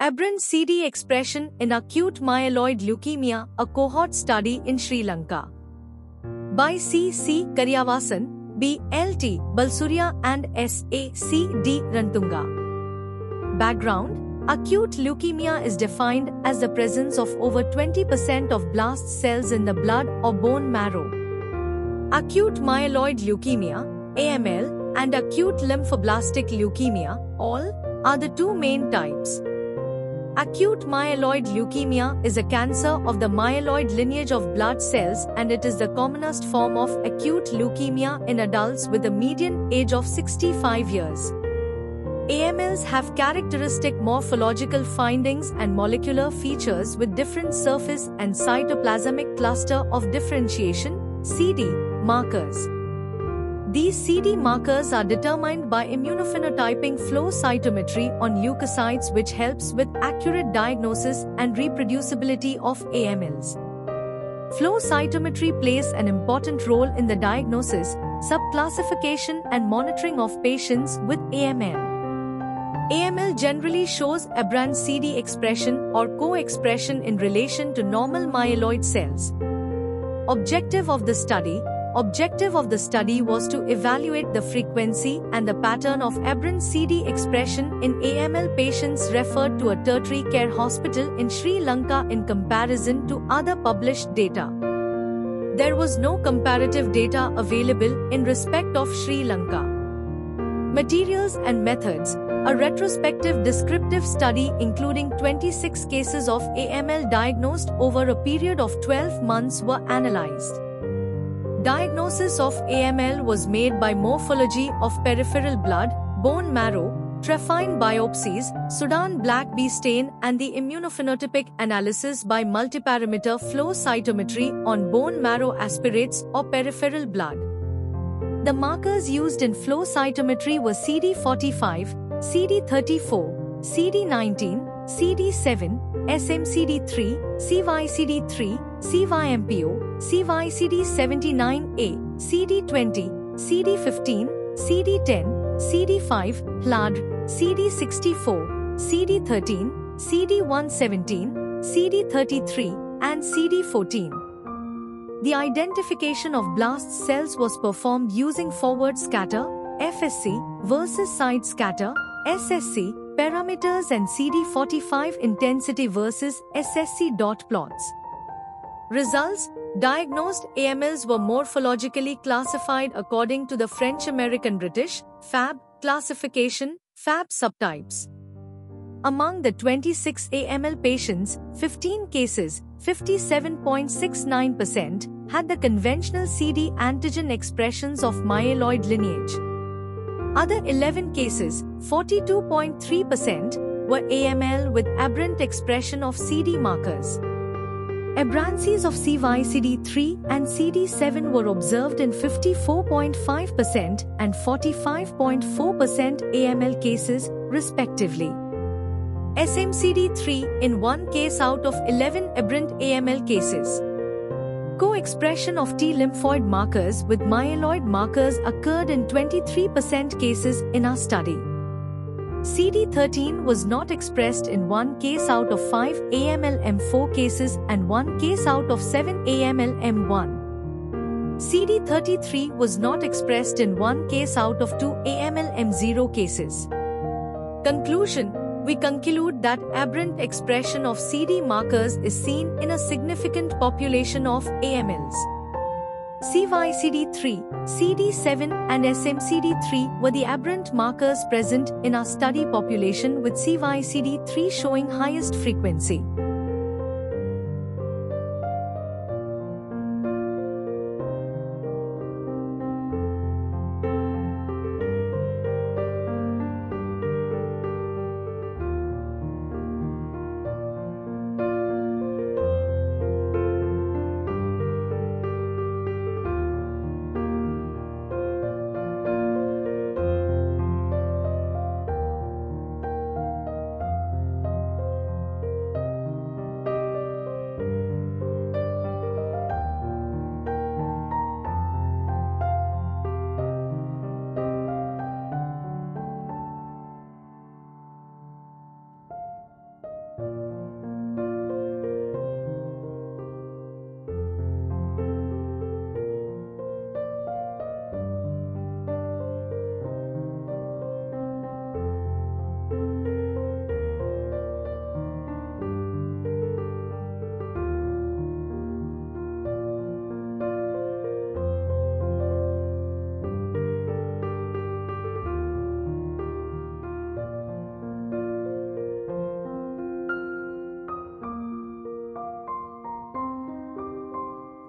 Aberrant CD expression in acute myeloid leukemia, a cohort study in Sri Lanka. By C. C. Karyavasan, B. L. T. Balsurya and S. A. C. D. Rantunga. Background: acute leukemia is defined as the presence of over 20% of blast cells in the blood or bone marrow. Acute myeloid leukemia, AML, and acute lymphoblastic leukemia, ALL, are the two main types. Acute myeloid leukemia is a cancer of the myeloid lineage of blood cells, and it is the commonest form of acute leukemia in adults with a median age of 65 years. AMLs have characteristic morphological findings and molecular features with different surface and cytoplasmic cluster of differentiation (CD) markers. These CD markers are determined by immunophenotyping flow cytometry on leukocytes, which helps with accurate diagnosis and reproducibility of AMLs. Flow cytometry plays an important role in the diagnosis, subclassification and monitoring of patients with AML. AML generally shows aberrant CD expression or co-expression in relation to normal myeloid cells. Objective of the study was to evaluate the frequency and the pattern of aberrant CD expression in AML patients referred to a tertiary care hospital in Sri Lanka in comparison to other published data. There was no comparative data available in respect of Sri Lanka. Materials and methods: a retrospective descriptive study including 26 cases of AML diagnosed over a period of 12 months were analyzed. Diagnosis of AML was made by morphology of peripheral blood, bone marrow, trephine biopsies, Sudan black B stain, and the immunophenotypic analysis by multiparameter flow cytometry on bone marrow aspirates or peripheral blood. The markers used in flow cytometry were CD45, CD34, CD19, CD7, SMCD3, CYCD3, CYMPO, CYCD79A, CD20, CD15, CD10, CD5, HLA-D, CD64, CD13, CD117, CD33, and CD14. The identification of blast cells was performed using forward scatter, FSC, versus side scatter, SSC, parameters and CD45 intensity versus SSC dot plots. Results: diagnosed AMLs were morphologically classified according to the French-American British FAB classification, FAB subtypes. Among the 26 AML patients, 15 cases, 57.69%, had the conventional CD antigen expressions of myeloid lineage. Other 11 cases, 42.3%, were AML with aberrant expression of CD markers. Aberrancies of CYCD3 and CD7 were observed in 54.5% and 45.4% AML cases, respectively. SMCD3 in 1 case out of 11 aberrant AML cases. Co-expression of T lymphoid markers with myeloid markers occurred in 23% cases in our study. CD13 was not expressed in 1 case out of 5 AML-M4 cases and 1 case out of 7 AML-M1. CD33 was not expressed in 1 case out of 2 AML-M0 cases. Conclusion: we conclude that aberrant expression of CD markers is seen in a significant population of AMLs. CYCD3, CD7 and SMCD3 were the aberrant markers present in our study population, with CYCD3 showing highest frequency.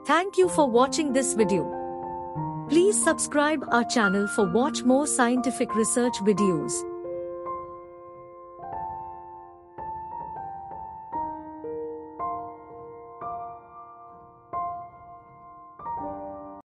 Thank you for watching this video. Please subscribe our channel for watch more scientific research videos.